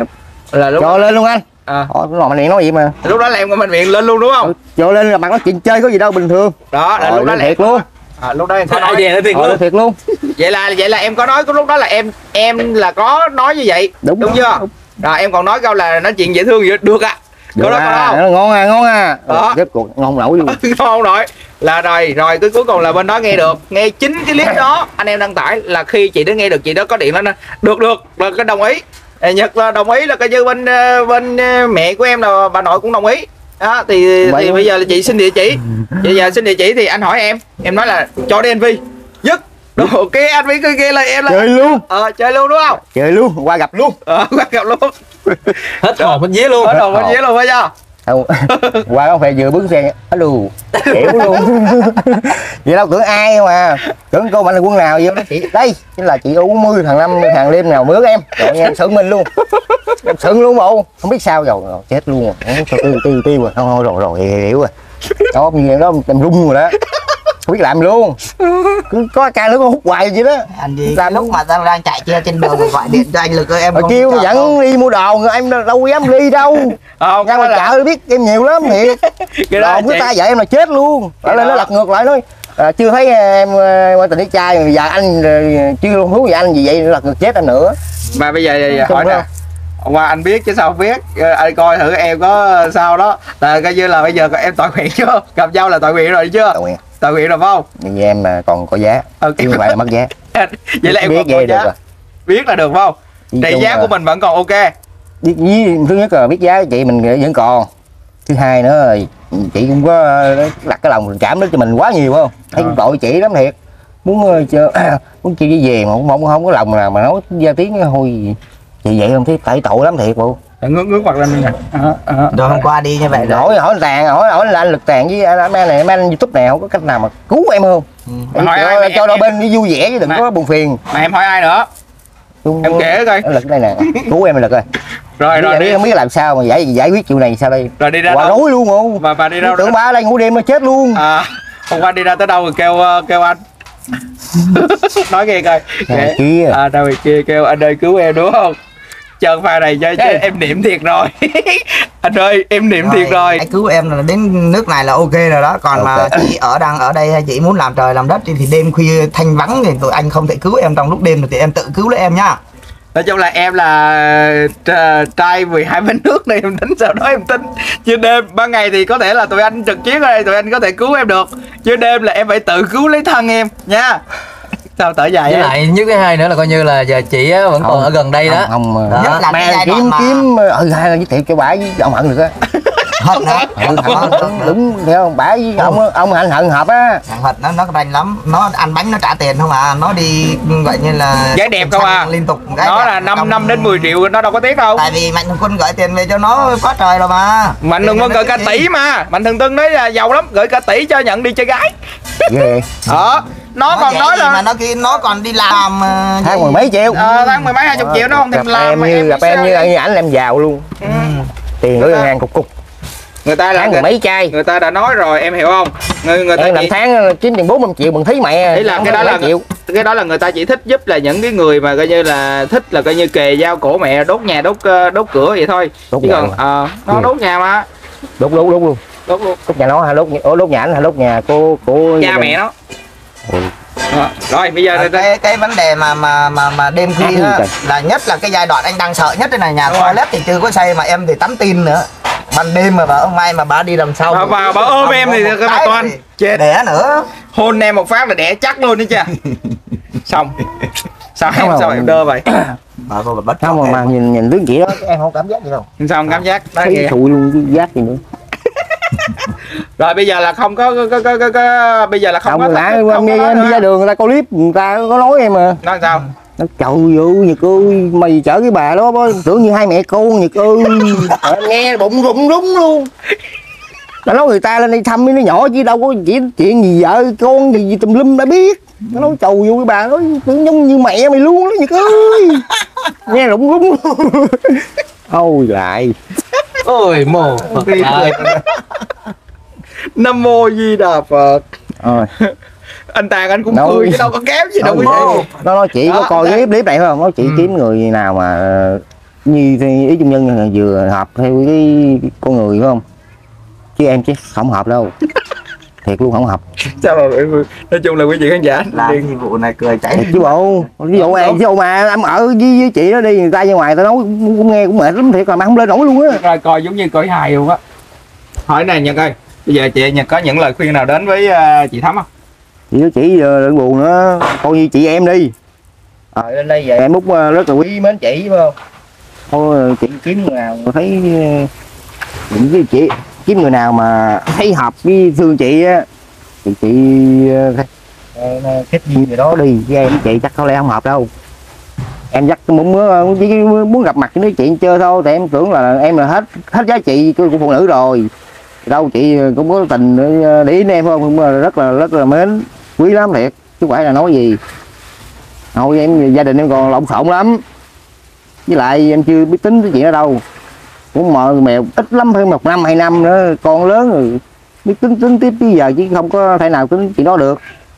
là lúc cho lên luôn anh. à, Thôi nó mạnh miệng nói vậy mà. lúc đó là em của mình miệng lên luôn đúng không? Cho lên là bạn nói chuyện chơi có gì đâu, bình thường. Đó là Rồi, lúc đó lên là thiệt em- luôn. à, lúc đó em có Ai nói về nó thiệt Ờ, luôn. thiệt luôn. vậy là vậy là em có nói cái lúc đó là em em là có nói như vậy Đúng đúng rồi, chưa? đúng. Rồi em còn nói câu là nói chuyện dễ thương vậy được á. Được Câu đó có à, không? nó ngon à, ngon à. Đó. Kết cuộc ngon nổi luôn. Không nổi là rồi rồi cái cuối cùng là bên đó nghe được, nghe chính cái clip đó anh em đăng tải là khi chị đó nghe được, chị đó có điện lên được được là cái đồng ý. Ờ, Nhật là đồng ý, là coi như bên ờ, bên ờ, mẹ của em là bà nội cũng đồng ý đó, thì Vậy thì luôn. bây giờ là chị xin địa chỉ, bây giờ xin địa chỉ thì anh hỏi em em nói là cho đi anh Vi dứt rồi cái anh Vi cứ nghe lời em là Chơi luôn, ờ chơi luôn đúng không? chơi luôn, qua gặp luôn. Ờ quát gặp luôn Hết hồn hết vía luôn. ở đầu bên dưới luôn phải chưa? Không. Qua không phải vừa bước xe alo kiểu luôn. Vậy đâu tưởng ai mà tưởng cô mạnh là quân nào vậy đó chị, đây chính là chị U mươi thằng Năm thằng Liêm nào mướn em rồi em sững mình luôn, em sững luôn bộ không biết sao rồi, rồi chết luôn rồi, tiêu tiêu tiêu tiêu rồi, thôi rồi rồi hiểu rồi đó, như vậy đó em rung rồi đó, không biết làm luôn, cứ có ca nữa có hút hoài vậy đó. Anh gì Làm lúc mà tao đang chạy chia trên đường rồi gọi điện cho anh Lực ơi, em rồi không kêu cho dẫn đâu. đi mua đồ rồi em đâu dám đi đâu, Không ra cái đó ngoài là chợ biết em nhiều lắm thiệt. cái đó Rồi là với chị ta dạy em là chết luôn. Cái Ở lên đó- nó lật ngược lại nói à, chưa thấy em ờ, qua tình ý trai rồi giờ anh ờ, chưa luôn thú gì anh gì vậy lật ngược chết em nữa. mà bây giờ, giờ, giờ Không hỏi đâu. nè, hôm qua anh biết chứ sao không biết. Ờ, anh coi thử em có sao đó là coi như là bây giờ em tội nguyện chưa, gặp nhau là tội nguyện rồi chưa? Tội nguyện. Tội nguyện rồi phải không? Vì em mà còn có giá Ok. chứ không phải là mất giá. Vậy là em biết còn có ghê được giá, rồi. biết là được phải không? Nói Trị chung giá là của mình vẫn còn ok. biết với thứ nhất là biết giá chị mình vẫn còn, thứ hai nữa là chị cũng có ờ, đặt cái lòng cảm đó cho mình quá nhiều không, thấy cũng tội chị lắm thiệt, muốn ờ, cho, muốn chị đi về mà không không, không có lòng nào mà nói ra tiếng thôi chị vậy không thấy tại tội lắm thiệt bộ. Ngước ngước mặt lên đi nè. Ờ, ờ. Rồi hôm qua đi như vậy rồi. hỏi hỏi tàn hỏi hỏi là anh Lực Tàn với anh anh này mấy anh YouTube này không có cách nào mà cứu em không? Mà hỏi cho, ai mà cho em- đôi bên đi vui vẻ chứ đừng Mà- có buồn phiền. Mà em hỏi ai nữa? Chung- Em kể coi. Anh Lực đây nè, cứu em anh Lực ơi. Rồi rồi Bây giờ đi không biết làm sao mà giải giải quyết chuyện này sao đây? rồi đi ra Quả đâu? rối luôn không? Và và đi đâu? Tưởng ba ở đây ngủ đêm mà chết luôn. À, hôm qua đi ra tới đâu rồi kêu ờ, kêu anh. Nói nghe coi. Này kia. À đâu rồi kia kêu anh ơi cứu em đúng không? Chân pha này cho, cho Ê. em niệm thiệt rồi. Anh ơi em niệm thiệt rồi. Anh cứu em là đến nước này là ok rồi đó. Còn mà Ok. chị ở đang ở đây hay chị muốn làm trời làm đất thì đêm khuya thanh vắng thì tụi anh không thể cứu em trong lúc đêm được thì em tự cứu lấy em nhá. Nói chung là em là tr- trai mười hai bên nước này em tính sau đó em tính. Chứ đêm ban ngày thì có thể là tụi anh trực chiến ở đây tụi anh có thể cứu em được. Chứ đêm là em phải tự cứu lấy thân em nha. Sao thở dài Với á? lại nhất cái hai nữa là coi như là giờ chị á, vẫn còn Không, ở gần đây đó. Không, không Đó. đó. Nhất là cái Mẹ giai đoạn kiếm mà- kiếm ừ hai là giới thiệu cho bả với ông Hận được á. Hận nữa. Ừ, Hận, hận, đúng theo ông bả với ông ông Hận Hận hợp á. Thằng Hận nó nó rành lắm, nó ăn bánh nó trả tiền không à, nó đi gọi như là Gái đẹp không à? liên tục gái Nó đẹp là năm trong- năm đến mười triệu nó đâu có tiếc đâu. Tại vì Mạnh Thường Quân gửi tiền về cho nó quá trời rồi mà. Mạnh Thường Quân gửi cả tỷ mà. Mạnh Thường Quân nói là giàu lắm, gửi cả tỷ cho nhận đi chơi gái. Ghê. Đó, nó còn dễ nói gì mà là nó kia nó còn đi làm uh, Tháng mười mấy triệu. ờ, tháng mười mấy hai chục triệu nó không thèm Gặp làm em mà như em gặp em như, như ảnh em giàu luôn. Ừ. Tiền gửi ngân hàng cục cục. Người ta là Tháng mười mấy chai. người ta đã nói rồi em hiểu không? Người người ta Em làm chỉ, tháng kiếm tiền bốn năm triệu bằng thấy mẹ. ý là tháng cái đó mấy là triệu. cái đó là người ta chỉ thích giúp là những cái người mà coi như là thích là coi như kề dao cổ mẹ đốt nhà đốt ờ, đốt cửa vậy thôi. Đốt Chứ nhà còn mà. ờ, nó Ừ. đốt nhà mà Đốt đốt đốt luôn. đốt luôn Đốt nhà nó hay đốt ổ đốt nhà ảnh hay đốt nhà cô cô cha mẹ nó. Ừ. Đó. Rồi bây giờ Ờ, cái cái vấn đề mà mà mà mà đêm khuya Ác á, trời. là nhất là cái giai đoạn anh đang sợ nhất đây này, nhà Đúng rồi. toilet thì chưa có xây mà em thì tắm tin nữa, ban đêm mà bà ông mai mà bà đi đằng sau Bà- bà- bà ôm em thì cái bà toan. Chết. đẻ nữa. Hôn em một phát là đẻ chắc luôn đấy chưa? Xong. Sao Không em rồi. sao em đơ vậy? Bà bà bắt Không mà, mà nhìn nhìn tướng chị đó em không cảm giác gì đâu. Sao không cảm giác đó Thấy kìa. thụi luôn chứ giác gì nữa. Rồi bây giờ là không có có có có, có bây giờ là không Không có hồi nãy không em, có nói em đi nữa. ra đường người ta coi clip người ta có nói em mà. Nói sao? Nó trời vô Nhật ơi mày chở cái bà đó bó, tưởng như hai mẹ con Nhật ơi. Trời, em nghe bụng rụng rúng luôn. Nó nói người ta lên đây thăm nó nhỏ chứ đâu có chỉ chuyện gì vợ con gì, gì tùm lum đã biết. Nó nói trầu vô cái bà nói tưởng giống như mẹ mày luôn đó Nhật ơi. Nghe rụng rúng luôn. Ôi lại. Ôi mồ Phật ơi. Nam mô Di Đà Phật. Rồi. Anh Tàn anh cũng Đâu. cười chứ đâu có kém gì đâu Nó, quý vị. nó nói chị Đó, có coi đây. cái clip clip này không? Nói chị Ừ. kiếm người nào mà ờ, như thì ý chung nhân là vừa hợp theo cái con người phải không, chứ em chứ không hợp đâu. Thiệt luôn không hợp. Sao mà nói chung là quý vị khán giả Làm cái vụ này cười chảy. Thiệt chứ bộ ví dụ em chứ bộ mà em ở với, với chị đó đi, người ta ra ngoài tao nói cũng, cũng nghe cũng mệt lắm, thiệt là mà không lên nổi luôn á. rồi coi giống như coi hài luôn á. Hỏi này Nhật ơi, bây giờ chị Nhật có những lời khuyên nào đến với uh, chị Thắm không? Chị nói chị giờ đừng buồn nữa, coi như chị em đi. Ờ lên đây vậy. Em Út rất là quý mến chị phải không? Thôi chị kiếm người nào thấy những cái chị kiếm người nào mà thấy hợp với thương chị á thì chị kết duyên gì đó đi, với em chị chắc có lẽ không hợp đâu. Em chắc muốn muốn, chỉ muốn gặp mặt với chị chơi thôi, tại em tưởng là em là hết hết giá trị của phụ nữ rồi. Đâu chị cũng có tình để ý đến em không, rất là rất là mến quý lắm thiệt chứ không phải là nói gì. Thôi em gia đình em còn lộn xộn lắm, với lại em chưa biết tính cái chuyện đó đâu, cũng mờ mèo ít lắm phải một năm hai năm nữa con lớn rồi biết tính tính tiếp, bây giờ chứ không có thể nào tính chuyện đó được.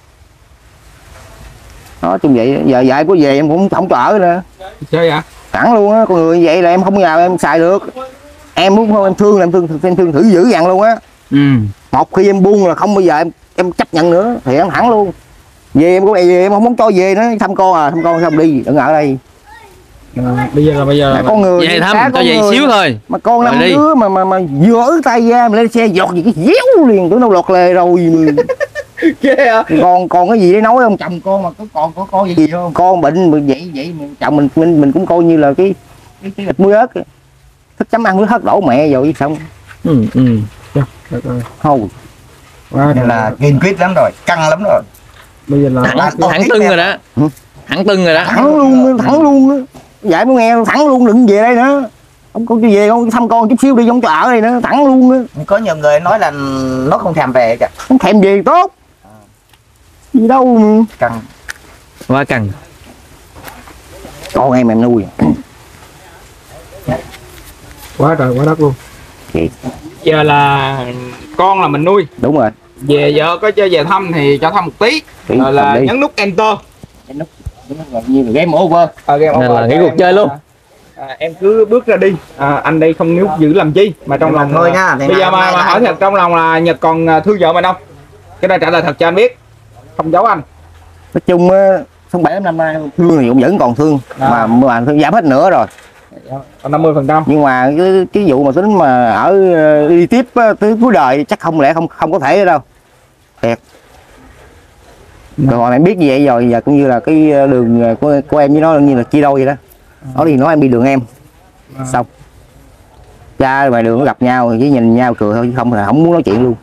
Đó chung vậy, giờ dạy có về em cũng không cho ở nữa. Chơi hả? Thẳng luôn á, con người như vậy là em không bao giờ em xài được. Em muốn không em thương là em thương em thương thử dữ dằn luôn á. Ừ. Một khi em buông là không bao giờ em em chấp nhận nữa thì em thẳng luôn. Về em có về em không muốn cho về nữa, thăm con à, thăm con xong đi, đừng ở đây. À, bây giờ là bây giờ Là con người Vậy Thắm xã cho con vậy người. xíu thôi. Mà con năm Rồi đi. đứa mà mà mà vừa ở tay ra mà lên xe giọt gì cái déo liền, tưởng đâu lọt lề rồi mà. ghê hả? Còn còn cái gì để nói không, chồng con mà có còn có con gì, gì không, con bệnh mình vậy vậy mình chồng mình mình mình cũng coi như là cái cái cái thịt muối ớt, thích chấm ăn với hớt đổ mẹ rồi xong. Ừ, ừ. Thôi Nên là kiên quyết lắm rồi, căng lắm rồi. Bây giờ là Thẳng, thẳng tưng rồi đó. Ừ. Thẳng tưng rồi đó. thẳng luôn thẳng luôn á, vậy mới nghe thẳng luôn, đừng về đây nữa, không có về con thăm con chút xíu đi, không cho ở đây nữa, thẳng luôn á. Có nhiều người nói là nó không thèm về kìa. Không thèm về tốt gì đâu mà. Căng. Quá căng. Con em em nuôi quá trời quá đất luôn. Thiệt. Giờ là con là mình nuôi, Đúng rồi, về vợ có cho về thăm thì cho thăm một tí, Tí, rồi là thăm đi. nhấn nút enter. như là game over. À, game Nên over. là nghỉ cuộc Em, chơi luôn. À, em cứ bước ra đi, à, anh đây không níu giữ làm chi mà trong Nhưng mà lòng thôi là- nha, thì bây giờ nay- mà, nay mà là hỏi anh- thật trong lòng là Nhật còn à, thương vợ mình không? Cái này trả lời thật cho anh biết, không giấu anh. Nói chung á, tháng bảy năm nay thương thì cũng vẫn còn thương, À. mà mà thương giảm hết nữa rồi. Còn năm mươi phần trăm. Nhưng mà cái, cái vụ mà tính mà ở ờ, đi tiếp á, tới cuối đời chắc không lẽ không không có thể đâu, thiệt. Rồi em biết như vậy rồi, giờ cũng như là cái đường của, của em với nó như là chia đôi vậy đó. Nó đi nói em đi đường em, À. xong cha ngoài đường nó gặp nhau thì chỉ nhìn nhau cười thôi, chứ không là không muốn nói chuyện luôn.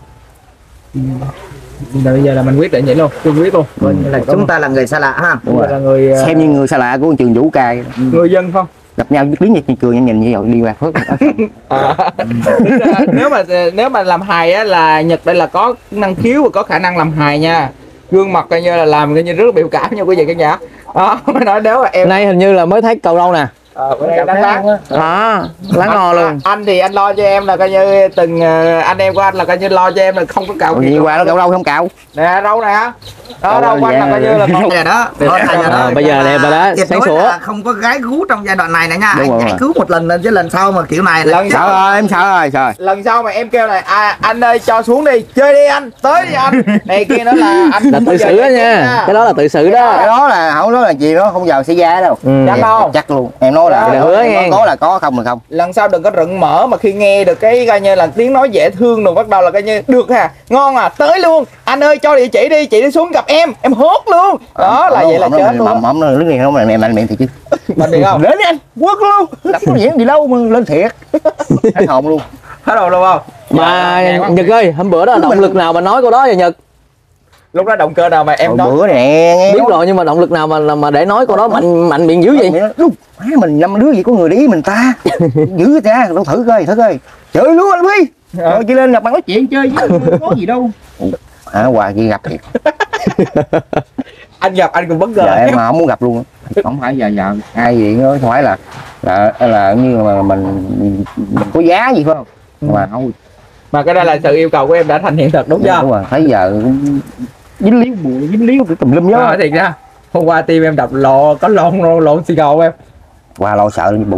Bây giờ là mình quyết định vậy luôn, cương quyết luôn. Ừ. Coi như là Chúng ta là người xa lạ ha. Đúng Bây rồi. giờ là người à, Xem như người xa lạ của trường Vũ Cai, người dân không? gặp nhau đứng nhìn cười nhìn nhìn như vậy đi qua phước. À. Tính ra nếu mà nếu mà làm hài á là Nhật đây là có năng khiếu và có khả năng làm hài nha, gương mặt coi như là làm coi như rất là biểu cảm nha quý vị khán giả. Đó mới nói nếu mà em Nay hình như là mới thấy cầu đâu nè. ờ, bữa nay đáng đáng Đó, lá ngò luôn. anh thì anh lo cho em là coi như từng ờ, anh em của anh là coi như lo cho em là không có cạo Còn kiệt đi đâu. qua nó cạo đâu không cạo. Nè đâu nè đó Đâu đâu của anh là vậy? coi như là còn- Bây giờ đó, thôi thành giờ À, đó. bây giờ đẹp rồi đó, Tuyệt sáng đối sủa. là không có gái gú trong giai đoạn này nữa nha. Đúng Anh rồi. hãy cứu một lần lên chứ lần sau mà kiểu này là Lần Sợ rồi em sợ rồi trời. lần sau mà em kêu này à, anh ơi cho xuống đi chơi đi anh tới đi anh này kia nữa là anh Là không tự bao giờ xử đó dám nha. Cái đó là tự xử Cái đó. đó là không nói là gì đó không vào xảy ra đâu. Ừ. Dám không? Chắc luôn. Em nói là Đó, em hứa nói nghe. có là có, không là không. lần sau đừng có rựng mở mà khi nghe được cái coi như là tiếng nói dễ thương rồi bắt đầu là coi như được à ngon à tới luôn anh ơi cho địa chỉ đi chị đi xuống gặp em em hốt luôn đó là vậy là chết luôn á. Mỏng mỏng nó đứng này không là mềm mạnh miệng thì chứ. Mình được không Đến đi anh, quất luôn. Làm có diễn gì đâu mà lên thiệt. Hết hồn luôn. hết rồi đúng không Mà Dạ, Nhật ơi, hôm bữa đó là động lực nào mà nói câu đó vậy Nhật? lúc đó động cơ nào mà em Hồi nói bữa này nè nghe. Biết rồi nhưng mà động lực nào mà mà để nói câu đó mạnh mạnh miệng dữ vậy? Lúc mình năm đứa gì có người để ý mình ta. Giữ người ta, đâu thử coi, thử coi. Chơi luôn anh Phi. Rồi chỉ lên gặp bạn nói chuyện chơi chứ có gì đâu. À hoài gì gặp thiệt. anh gặp anh cũng bất ngờ Giờ em mà không muốn gặp luôn. Không phải giờ giờ ai gì nó không phải là là là như mà mình mình có giá gì phải không? Mà không. mà cái đây là sự yêu cầu của em đã thành hiện thực đúng chưa Đúng rồi, thấy giờ cũng dính líu bùi dính líu cái tùm lum nhớ. nói thiệt ra hôm qua tim em đập lộ có lộn lộn lộn xì gầu em Qua lo sợ như bù.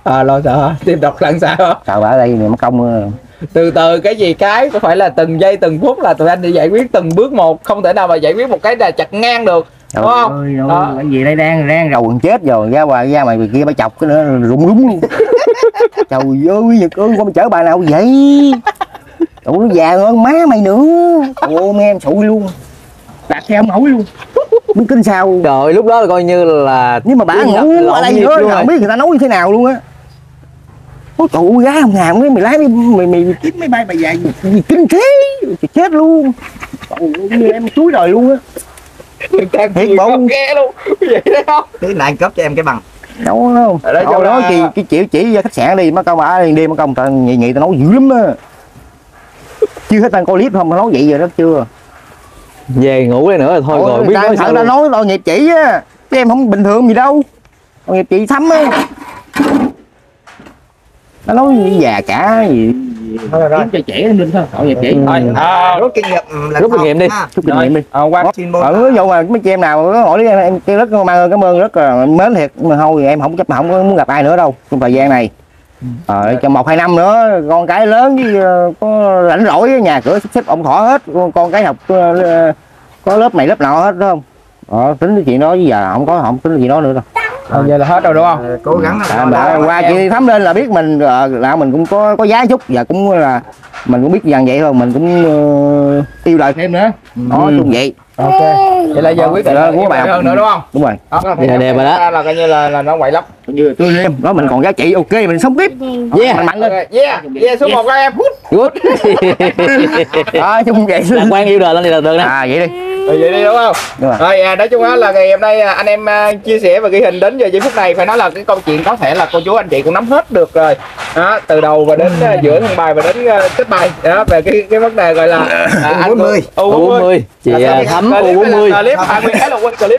À lo sợ tim đập lăn sao hả? Sợ ở đây này mất công. Từ từ cái gì cái có phải là từng giây từng phút là tụi anh đi giải quyết từng bước một, không thể nào mà giải quyết một cái là chặt ngang được, đúng Trời không? ơi, đâu, Đó. cái gì đây đang đang rầu gần chết rồi, ra ngoài ra mày kia bà chọc cái nữa rụng rúng luôn. Trời ơi Nhật ơi, con chở bà nào vậy? Trời nó già hơn má mày nữa. Ôi mấy em sụi luôn. Đặt theo nổi luôn. Biết tính sao. Trời ơi, lúc đó là coi như là Nhưng mà bà Ngập ngủ lộn ở đây nhịp nữa, luôn không rồi. biết người ta nấu như thế nào luôn á. Ôi trời ơi, gái không làm cái mày lái mày mày, mày kiếm máy bay mày dài gì kinh thế chết luôn. Như em chuối đời luôn á. Thiệt bộ Ghê luôn. Vậy đấy không? Thế này anh cấp cho em cái bằng. đâu không Ở đây đâu chỗ đó là- chị cái chỉ chỉ ra khách sạn đi mất công bà đi đi mất công tao nhị nhị tao nấu dữ lắm á. Chưa hết tao coi clip không mà nấu vậy rồi đó chưa. về ngủ đây nữa là thôi rồi, biết ta, nói sao ta luôn. nói tội nghiệp chị á chứ em không bình thường gì đâu. Tội nghiệp chị Thắm á. Nó nói gì già cả gì Rồi rồi. kiếm cho trẻ lên thôi tội nghiệp chị. Thôi, à, Rút kinh nghiệm lần Rút kinh sau nghiệm đi. ha. Chút kinh nghiệm đi. à, qua Xin bố. Ở vô mà mấy chị em nào có hỏi em, em kêu rất cảm ơn cảm ơn rất là mến thiệt mà thôi thì em không chấp không có muốn gặp ai nữa đâu trong thời gian này. Ờ, trong một hai năm nữa con cái lớn với ờ, có rảnh rỗi nhà cửa sắp xếp ổn thỏa hết, con, con cái học ờ, có lớp này lớp nọ hết đúng không? Ờ, tính cái chuyện đó chứ giờ không có không tính cái chuyện đó nữa đâu. Bây giờ là hết rồi đúng không? Ờ, cố gắng À, là mà qua chị Thắm lên là biết mình ờ, là mình cũng có có giá chút và cũng là mình cũng biết dần vậy thôi mình cũng ờ, yêu đời thêm nữa. Đó chung vậy. Ok. Vậy là giờ quyết định Đó, là của yêu bạn. hơn nữa đúng không? Đúng rồi. Đó, Vậy là đẹp rồi đó. Là coi như là là nó quậy lắm. Như tôi em đó mình còn giá trị ok mình sống tiếp. Yeah. Mạnh mạnh lên. Ok, yeah, yeah số một các em. Good. Đó chung vậy. Lạc quan yêu đời lên thì là được nè. À vậy đi. Rồi vậy đi đúng không? Đúng rồi. Rồi à, nói chung á là ngày hôm nay à, anh em à, chia sẻ và ghi hình đến giờ giây phút này phải nói là cái câu chuyện có thể là cô chú anh chị cũng nắm hết được rồi. Đó, từ đầu và đến à, giữa thân bài và đến à, kết bài đó về cái cái vấn đề gọi là à, U bốn mươi. U U bốn mươi, chị à, Thắm U bốn mươi. Clip hai mươi cái là quên clip.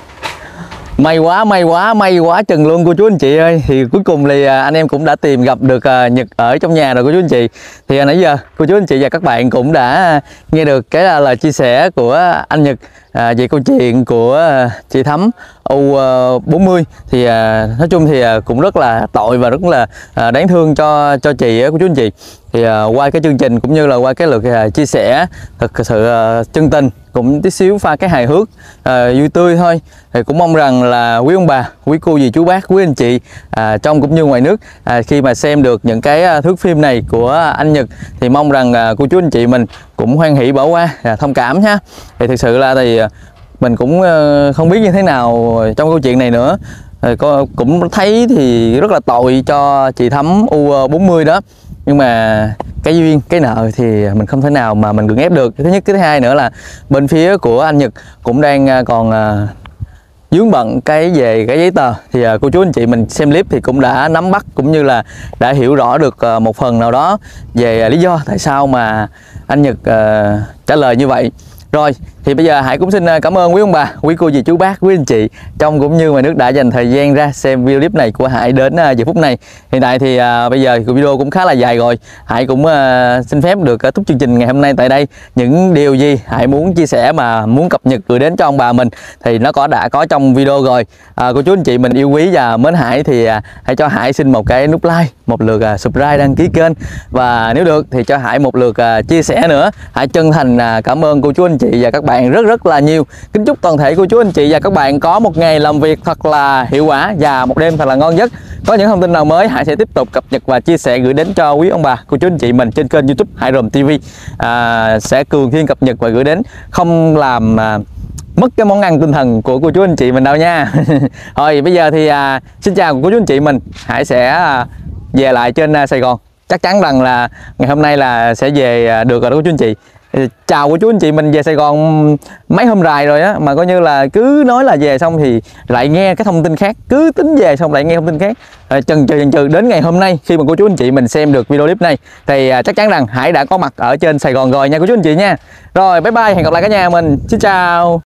May quá, may quá, may quá chừng luôn cô chú anh chị ơi. Thì cuối cùng thì à, anh em cũng đã tìm gặp được à, Nhật ở trong nhà rồi cô chú anh chị. Thì à, nãy giờ cô chú anh chị và các bạn cũng đã nghe được cái à, lời chia sẻ của anh Nhật à, về câu chuyện của à, chị Thắm U bốn mươi. Thì à, nói chung thì à, cũng rất là tội và rất là à, đáng thương cho cho chị á cô chú anh chị. Thì à, qua cái chương trình cũng như là qua cái lượt à, chia sẻ thật sự à, chân tình, cũng tí xíu pha cái hài hước à, vui tươi thôi. Thì cũng mong rằng là quý ông bà, quý cô dì chú bác, quý anh chị à, trong cũng như ngoài nước à, khi mà xem được những cái à, thước phim này của anh Nhật thì mong rằng à, cô chú anh chị mình cũng hoan hỷ bỏ qua, à, thông cảm ha. Thì thực sự là thì à, mình cũng à, không biết như thế nào trong câu chuyện này nữa. Thì có, cũng thấy thì rất là tội cho chị Thắm U bốn mươi đó. Nhưng mà cái duyên, cái nợ thì mình không thể nào mà mình gượng ép được. Thứ nhất, cái thứ hai nữa là bên phía của anh Nhật cũng đang còn à, dướng bận cái về cái giấy tờ. Thì à, cô chú anh chị mình xem clip thì cũng đã nắm bắt cũng như là đã hiểu rõ được à, một phần nào đó về à, lý do tại sao mà anh Nhật à, trả lời như vậy. Rồi thì bây giờ Hải cũng xin cảm ơn quý ông bà, quý cô dì chú bác, quý anh chị trong cũng như ngoài nước đã dành thời gian ra xem video clip này của Hải đến uh, giờ phút này. Hiện tại thì uh, bây giờ video cũng khá là dài rồi. Hải cũng uh, xin phép được kết thúc chương trình ngày hôm nay tại đây. Những điều gì Hải muốn chia sẻ mà muốn cập nhật gửi đến cho ông bà mình thì nó có đã có trong video rồi. Uh, cô chú anh chị mình yêu quý và mến Hải thì uh, hãy cho Hải xin một cái nút like, một lượt uh, subscribe, đăng ký kênh và nếu được thì cho Hải một lượt uh, chia sẻ nữa. Hải chân thành uh, cảm ơn cô chú anh chị và các bạn rất rất là nhiều. Kính chúc toàn thể cô chú anh chị và các bạn có một ngày làm việc thật là hiệu quả và một đêm thật là ngon giấc. Có những thông tin nào mới Hải sẽ tiếp tục cập nhật và chia sẻ gửi đến cho quý ông bà, cô chú anh chị mình trên kênh YouTube Hải Ròm ti vi. À, sẽ thường xuyên cập nhật và gửi đến, không làm à, mất cái món ăn tinh thần của cô chú anh chị mình đâu nha. Rồi bây giờ thì à, xin chào cô chú anh chị mình. Hải sẽ à, về lại trên à, Sài Gòn. Chắc chắn rằng là ngày hôm nay là sẽ về à, được rồi đó cô chú anh chị. Chào cô chú anh chị mình về Sài Gòn mấy hôm rày rồi á, mà coi như là cứ nói là về xong thì lại nghe cái thông tin khác, cứ tính về xong lại nghe thông tin khác. À, chần chừ chần chừ đến ngày hôm nay khi mà cô chú anh chị mình xem được video clip này thì à, chắc chắn rằng Hải đã có mặt ở trên Sài Gòn rồi nha cô chú anh chị nha. Rồi bye bye, hẹn gặp lại cả nhà mình. Xin chào.